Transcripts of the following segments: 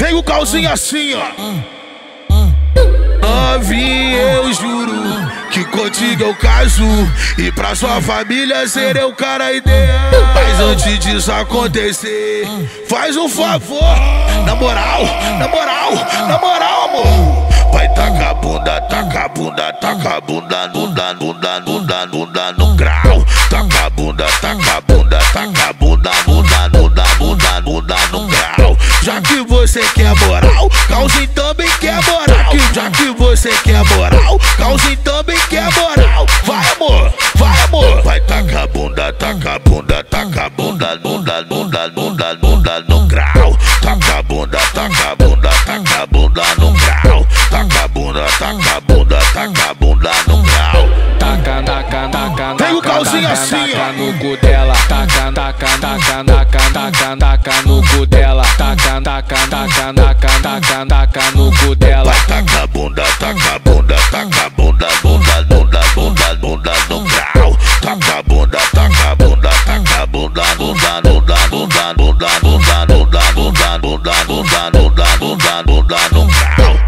Tem o calzinho assim, ó. Novinha, eu juro que contigo eu caso e pra sua família serei o cara ideal. Mas antes disso acontecer, faz um favor. Na moral, na moral, na moral, amor. Vai tacar a bunda, taca a bunda, taca a bunda, bunda, bunda, bunda, bunda no grau. Taca a bunda, taca a bunda, taca a bunda, bunda, bunda, bunda, bunda no grau. Já que você quer moral, Calzinho também quer moral. Já que você quer moral, Calzinho também quer moral. Vai amor, vai amor. Vai tacar a bunda, taca a bunda, taca a bunda, bunda, bunda, bunda, bunda no grau. Taca a bunda, taca a bunda, taca a bunda no grau. Taca a bunda, taca a bunda, taca a bunda no grau. Taca, taca, taca, tem o calzinho assim, taca no cu dela. Taca, taca, taca, taca, taca, taca no cu dela. Taca, taca, taca, taca, taca, taca no cu dela. Vai taca a bunda, taca a bunda, taca a bunda, bunda, bunda, bunda, bunda no grau. Taca a bunda, taca a bunda, taca a bunda, bunda, bunda, bunda, bunda, bunda, bunda, bunda, bunda, bunda, bunda, bunda, bunda no grau.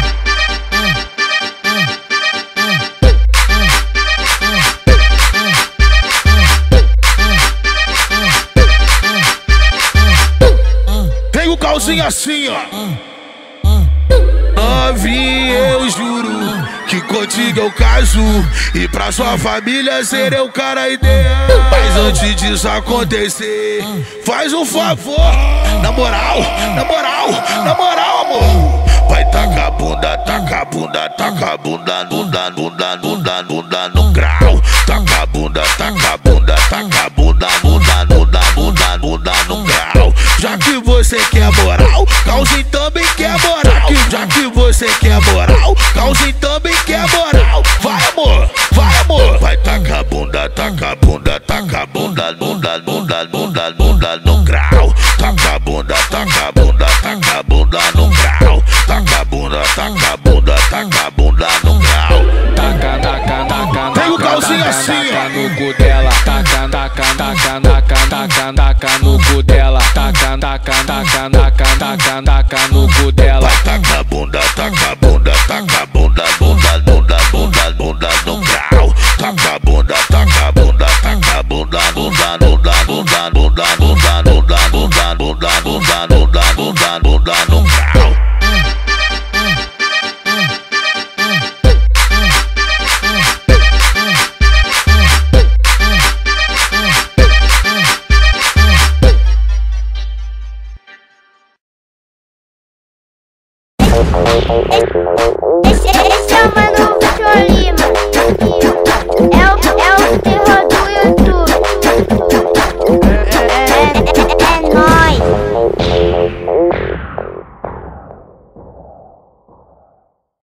Tem o calzinho assim, ó. Novinha, eu juro que contigo eu caso e pra sua família serei o cara ideal. Mas antes disso acontecer, faz um favor. Na moral, na moral, na moral, amor. Vai tacar a bunda, taca a bunda, taca a bunda, bunda, bunda, bunda, bunda no grau. Taca a bunda, taca a bunda, taca a bunda, bunda, bunda, bunda, bunda no grau. Já que você quer moral, Calzinho também quer moral. Já que você quer moral, Calzinho também quer moral. Vai amor, vai amor. Vai tacar a bunda, taca a bunda, taca a bunda, bunda, bunda, bunda, bunda no grau. Taca a bunda, taca a bunda, taca a bunda no grau. Taca a bunda, taca a bunda, taca a bunda no grau. Taca, taca, taca, tem o calzinho assim, taca no cu dela. Taca, taca, taca, taca, taca, taca no cu dela. Taca, taca, taca, taca, taca, taca no cu dela. Vai tacar a bunda, taca a bunda, taca a bunda, bunda, bunda, bunda, bunda no grau. Taca a bunda, taca a bunda, taca a bunda, bunda, bunda, bunda, bunda, bunda, bunda, bunda, bunda, bunda, bunda, bunda, bunda no grau. Hey.